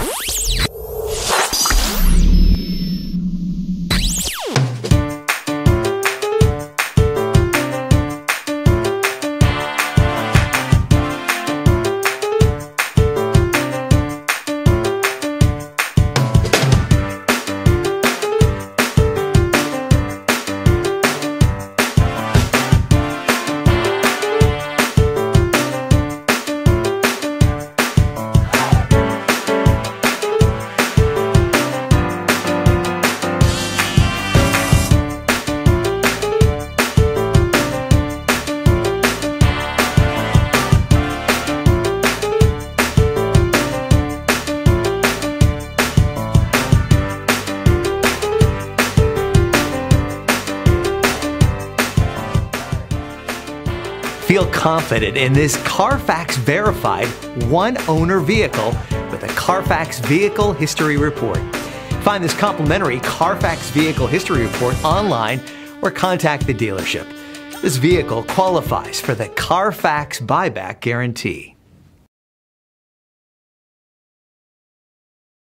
Feel confident in this Carfax verified one-owner vehicle with a Carfax Vehicle History Report. Find this complimentary Carfax Vehicle History Report online or contact the dealership. This vehicle qualifies for the Carfax Buyback Guarantee.